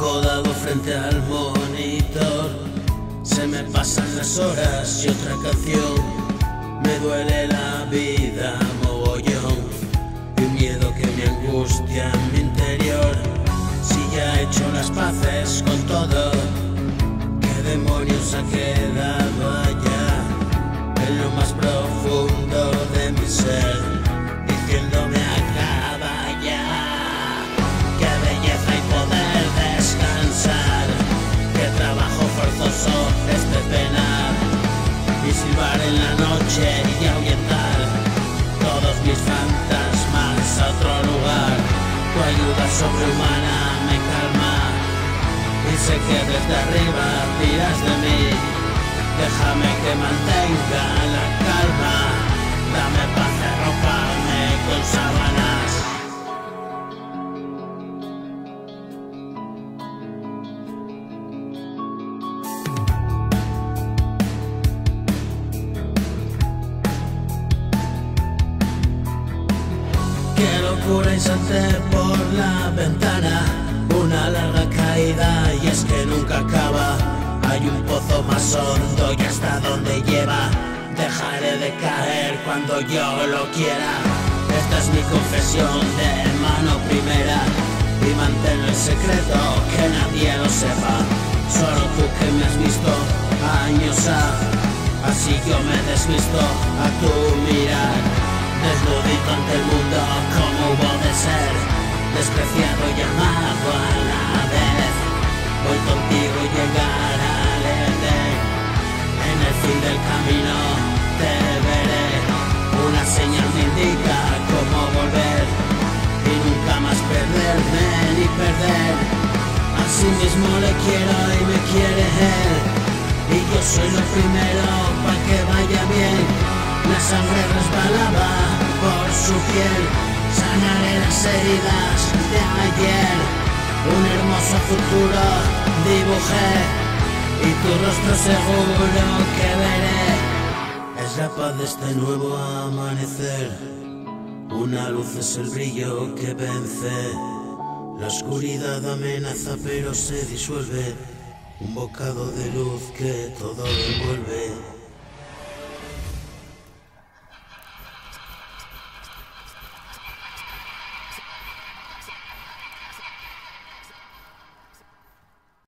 acodado frente al monitor. Se me pasan las horas y otra canción. Me duele la vida mogollón y un miedo que me angustia en mi interior. Si ya he hecho las paces con todo, ¿qué demonios ha quedado allá en lo más profundo de mi ser? Diciéndome acaba ya. Qué belleza y poder descansar, qué trabajo forzoso este penar y silbar en la noche y ahuyentar todos mis fantasmas a otro lugar. Tu ayuda sobrehumana me calma y sé que desde arriba tiras de mí. Déjame que mantenga la calma, dame paz y arrópame con sábanas. Qué locura y salté por la ventana, una larga caída y es que nunca acaba. Hay un pozo más hondo y hasta donde lleva. Dejaré de caer cuando yo lo quiera. Esta es mi confesión de mano primera y manténlo en secreto, que nadie lo sepa. Solo tú que me has visto años así yo me desvisto a tu mirar. Desnudito ante el mundo como hubo de ser, despreciado y amado a la vez. Voy contigo y llegar al Edén. En el fin del camino te veré. Una señal me indica cómo volver y nunca más perderme ni perder. Así mismo le quiero y me quiere él, y yo soy lo primero para que vaya bien. La sangre resbalaba por su piel, sanaré las heridas de ayer. Un hermoso futuro dibujé y tu rostro seguro que veré. Es la paz de este nuevo amanecer, una luz es el brillo que vence. La oscuridad amenaza pero se disuelve, un bocado de luz que todo envuelve.